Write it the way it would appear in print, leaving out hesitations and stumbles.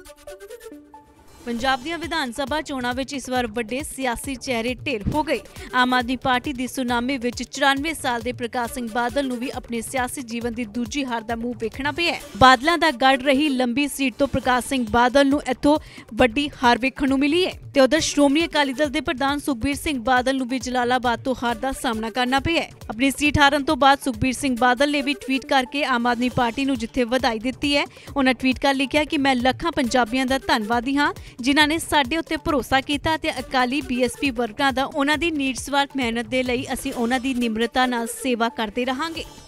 पंजाब ਦੀਆਂ ਵਿਧਾਨ ਸਭਾ ਚੋਣਾਂ ਵਿੱਚ ਇਸ ਵਾਰ ਵੱਡੇ ਸਿਆਸੀ ਚਿਹਰੇ ਢੇਰ ਹੋ ਗਏ। ਆਮ ਆਦਮੀ ਪਾਰਟੀ ਦੀ ਸੁਨਾਮੀ ਵਿੱਚ 94 ਸਾਲ ਦੇ ਪ੍ਰਕਾਸ਼ ਸਿੰਘ ਬਾਦਲ ਨੂੰ ਵੀ ਆਪਣੇ ਸਿਆਸੀ ਜੀਵਨ ਦੀ ਦੂਜੀ ਹਾਰ ਦਾ ਮੂੰਹ ਵੇਖਣਾ ਪਿਆ ਹੈ। ਬਾਦਲਾਂ ਦਾ ਗੜ ਰਹੀ ਲੰਬੀ ਸੀਟ ਤੋਂ ਪ੍ਰਕਾਸ਼ ਸਿੰਘ ਬਾਦਲ ਨੂੰ ਇੱਥੋਂ ਵੱਡੀ ਹਾਰ ਵੇਖਣ ਨੂੰ ਮਿਲੀ ਹੈ ਤੇ ਉਧਰ ਸ਼੍ਰੋਮਣੀ ਅਕਾਲੀ ਦਲ ਦੇ ਪ੍ਰਧਾਨ ਸੁਖਬੀਰ ਸਿੰਘ ਬਾਦਲ ਨੂੰ ਵੀ ਜਲਾਲਾਬਾਦ ਤੋਂ ਹਾਰ ਦਾ ਸਾਹਮਣਾ ਕਰਨਾ ਪਿਆ ਹੈ। ਆਪਣੀ ਸੀਟ ਹਾਰਨ ਤੋਂ ਬਾਅਦ ਸੁਖਬੀਰ ਸਿੰਘ ਬਾਦਲ ਨੇ ਵੀ ਟਵੀਟ ਕਰਕੇ ਆਮ ਆਦਮੀ ਪਾਰਟੀ ਨੂੰ ਜਿੱਥੇ ਵਧਾਈ ਦਿੱਤੀ ਹੈ, ਉਹਨਾਂ ਟਵੀਟ ਕਰ ਲਿਖਿਆ ਕਿ ਮੈਂ ਲੱਖਾਂ ਪੰਜਾਬੀਆਂ ਦਾ ਧੰਨਵਾਦੀ ਹਾਂ ਜਿਨ੍ਹਾਂ ਨੇ ਸਾਡੇ ਉੱਤੇ ਭਰੋਸਾ ਕੀਤਾ ਤੇ ਅਕਾਲੀ BSP ਵਰਗਾਂ ਦਾ ਉਹਨਾਂ ਦੀ ਨਿਸਵਾਰਥ ਮਿਹਨਤ ਦੇ ਲਈ ਅਸੀਂ ਉਹਨਾਂ ਦੀ ਨਿਮਰਤਾ ਨਾਲ ਸੇਵਾ ਕਰਦੇ ਰਹਾਂਗੇ।